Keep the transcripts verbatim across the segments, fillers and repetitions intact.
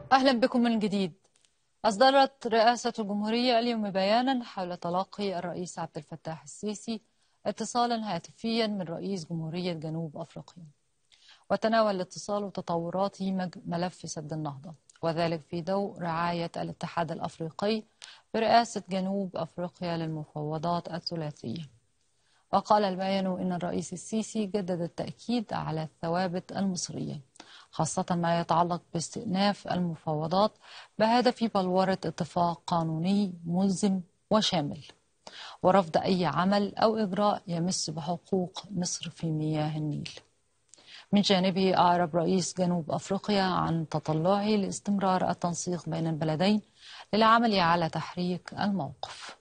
أهلا بكم من جديد. أصدرت رئاسة الجمهورية اليوم بيانا حول تلقي الرئيس عبد الفتاح السيسي اتصالا هاتفيا من رئيس جمهورية جنوب أفريقيا، وتناول الاتصال تطورات ملف سد النهضة، وذلك في ضوء رعاية الاتحاد الأفريقي برئاسة جنوب أفريقيا للمفاوضات الثلاثية. وقال البيان إن الرئيس السيسي جدد التأكيد على الثوابت المصرية، خاصة ما يتعلق باستئناف المفاوضات بهدف بلورة اتفاق قانوني ملزم وشامل، ورفض أي عمل أو إجراء يمس بحقوق مصر في مياه النيل. من جانبه أعرب رئيس جنوب أفريقيا عن تطلعه لاستمرار التنسيق بين البلدين للعمل على تحريك الموقف.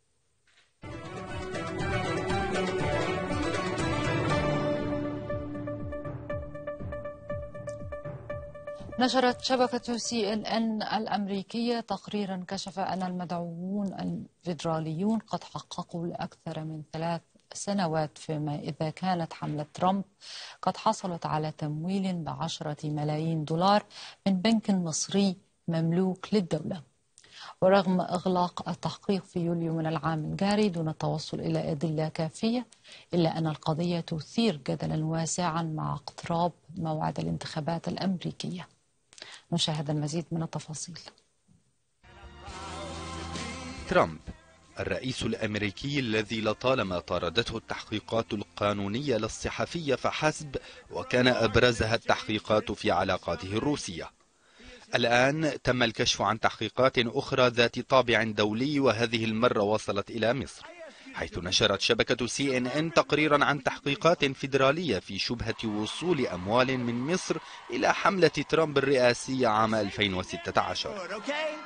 نشرت شبكة سي إن إن الأمريكية تقريرا كشف أن المدعوون الفيدراليون قد حققوا لأكثر من ثلاث سنوات فيما إذا كانت حملة ترامب قد حصلت على تمويل بعشرة ملايين دولار من بنك مصري مملوك للدولة. ورغم إغلاق التحقيق في يوليو من العام الجاري دون التوصل إلى أدلة كافية، إلا أن القضية تثير جدلا واسعا مع اقتراب موعد الانتخابات الأمريكية. نشاهد المزيد من التفاصيل. ترامب الرئيس الأمريكي الذي لطالما طاردته التحقيقات القانونية للصحفية فحسب، وكان أبرزها التحقيقات في علاقاته الروسية. الآن تم الكشف عن تحقيقات أخرى ذات طابع دولي، وهذه المرة وصلت إلى مصر، حيث نشرت شبكة سي إن إن تقريرا عن تحقيقات فيدرالية في شبهة وصول أموال من مصر إلى حملة ترامب الرئاسية عام ألفين وستة عشر.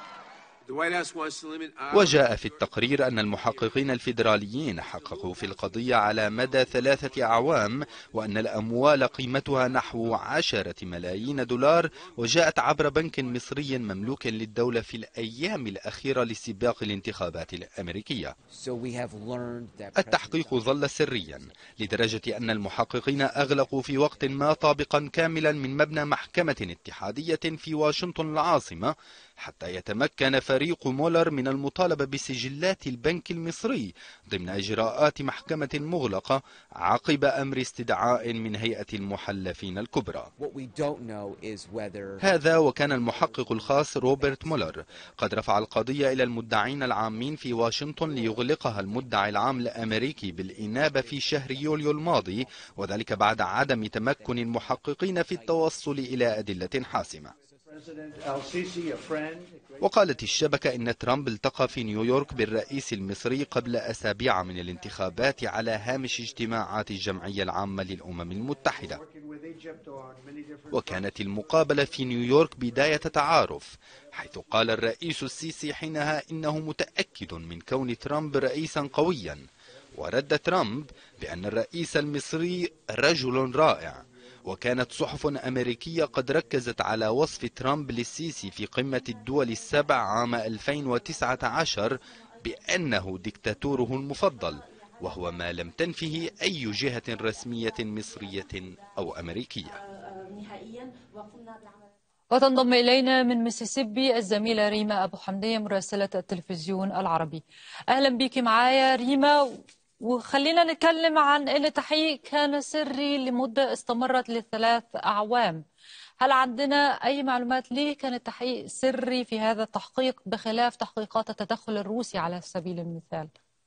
وجاء في التقرير أن المحققين الفيدراليين حققوا في القضية على مدى ثلاثة أعوام، وأن الأموال قيمتها نحو عشرة ملايين دولار، وجاءت عبر بنك مصري مملوك للدولة في الأيام الأخيرة لسباق الانتخابات الأمريكية. التحقيق ظل سريا لدرجة أن المحققين أغلقوا في وقت ما طابقا كاملا من مبنى محكمة اتحادية في واشنطن العاصمة، حتى يتمكن فريق مولر من المطالبة بسجلات البنك المصري ضمن إجراءات محكمة مغلقة عقب أمر استدعاء من هيئة المحلفين الكبرى. هذا وكان المحقق الخاص روبرت مولر قد رفع القضية إلى المدعين العامين في واشنطن ليغلقها المدعي العام الأمريكي بالإنابة في شهر يوليو الماضي، وذلك بعد عدم تمكن المحققين في التوصل إلى أدلة حاسمة. وقالت الشبكة إن ترامب التقى في نيويورك بالرئيس المصري قبل أسابيع من الانتخابات على هامش اجتماعات الجمعية العامة للأمم المتحدة، وكانت المقابلة في نيويورك بداية تعارف، حيث قال الرئيس السيسي حينها إنه متأكد من كون ترامب رئيسا قويا، ورد ترامب بأن الرئيس المصري رجل رائع. وكانت صحف أمريكية قد ركزت على وصف ترامب للسيسي في قمة الدول السبع عام ألفين وتسعة عشر بأنه ديكتاتوره المفضل، وهو ما لم تنفه أي جهة رسمية مصرية أو أمريكية. وتنضم إلينا من ميسيسيبي الزميلة ريما أبو حمدية مراسلة التلفزيون العربي. أهلا بك معايا ريما، وخلينا نتكلم عن أن التحقيق كان سري لمدة استمرت لثلاث أعوام. هل عندنا أي معلومات ليه كان التحقيق سري في هذا التحقيق بخلاف تحقيقات التدخل الروسي على سبيل المثال؟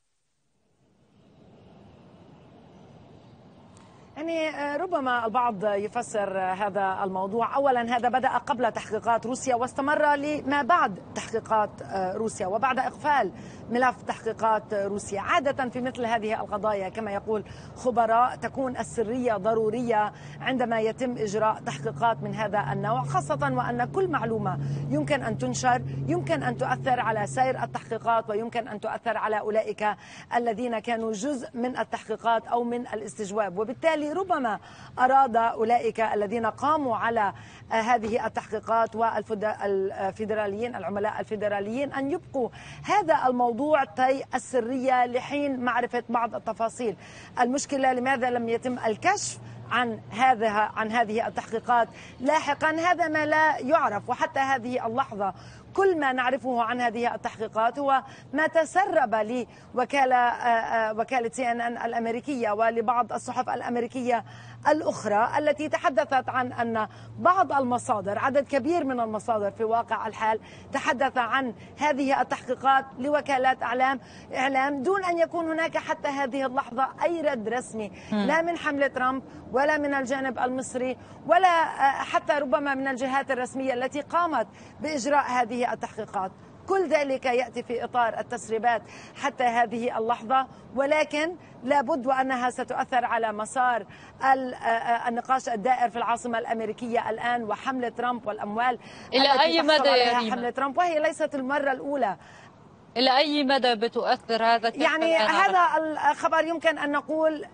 يعني ربما البعض يفسر هذا الموضوع، أولا هذا بدأ قبل تحقيقات روسيا واستمر لما بعد تحقيقات روسيا وبعد إقفال ملف تحقيقات روسيا. عادة في مثل هذه القضايا كما يقول خبراء تكون السرية ضرورية عندما يتم إجراء تحقيقات من هذا النوع، خاصة وأن كل معلومة يمكن أن تنشر يمكن أن تؤثر على سير التحقيقات، ويمكن أن تؤثر على أولئك الذين كانوا جزء من التحقيقات أو من الاستجواب. وبالتالي ربما أراد أولئك الذين قاموا على هذه التحقيقات والفيدراليين العملاء الفيدراليين أن يبقوا هذا الموضوع طي السرية لحين معرفة بعض التفاصيل. المشكلة لماذا لم يتم الكشف عن هذا عن هذه التحقيقات لاحقا. هذا ما لا يعرف، وحتى هذه اللحظة كل ما نعرفه عن هذه التحقيقات هو ما تسرب لوكالة وكالة سي إن إن الأمريكية ولبعض الصحف الأمريكية الأخرى التي تحدثت عن أن بعض المصادر، عدد كبير من المصادر في واقع الحال، تحدث عن هذه التحقيقات لوكالات إعلام إعلام دون أن يكون هناك حتى هذه اللحظة أي رد رسمي لا من حملة ترامب ولا من الجانب المصري ولا حتى ربما من الجهات الرسمية التي قامت بإجراء هذه التحقيقات. كل ذلك يأتي في إطار التسريبات حتى هذه اللحظة، ولكن لابد وأنها ستؤثر على مسار النقاش الدائر في العاصمة الأمريكية الآن وحملة ترامب والأموال إلى أي مدى عليها حملة ترامب، وهي ليست المرة الأولى. إلى أي مدى بتؤثر هذا؟ يعني هذا الخبر يمكن أن نقول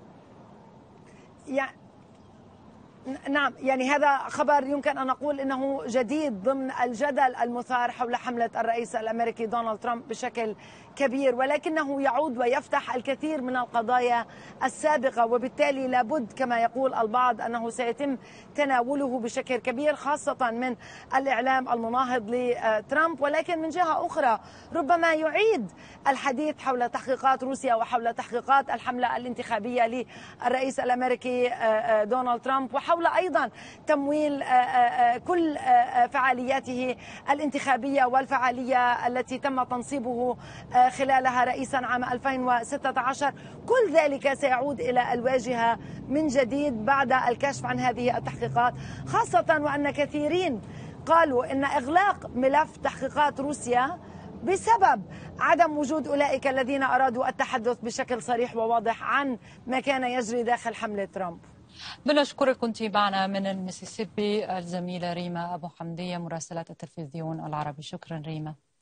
يعني نعم، يعني هذا خبر يمكن أن نقول إنه جديد ضمن الجدل المثار حول حملة الرئيس الأمريكي دونالد ترامب بشكل كبير، ولكنه يعود ويفتح الكثير من القضايا السابقة، وبالتالي لابد كما يقول البعض أنه سيتم تناوله بشكل كبير خاصة من الإعلام المناهض لترامب. ولكن من جهة أخرى ربما يعيد الحديث حول تحقيقات روسيا وحول تحقيقات الحملة الانتخابية للرئيس الأمريكي دونالد ترامب، وحول أيضا تمويل كل فعالياته الانتخابية والفعالية التي تم تنصيبه خلالها رئيسا عام ألفين وستة عشر. كل ذلك سيعود إلى الواجهة من جديد بعد الكشف عن هذه التحقيقات، خاصة وأن كثيرين قالوا إن إغلاق ملف تحقيقات روسيا بسبب عدم وجود أولئك الذين أرادوا التحدث بشكل صريح وواضح عن ما كان يجري داخل حملة ترامب. بنشكرك، كنت معنا من المسيسيبي الزميلة ريما أبو حمدية مراسلة التلفزيون العربي. شكرا ريما.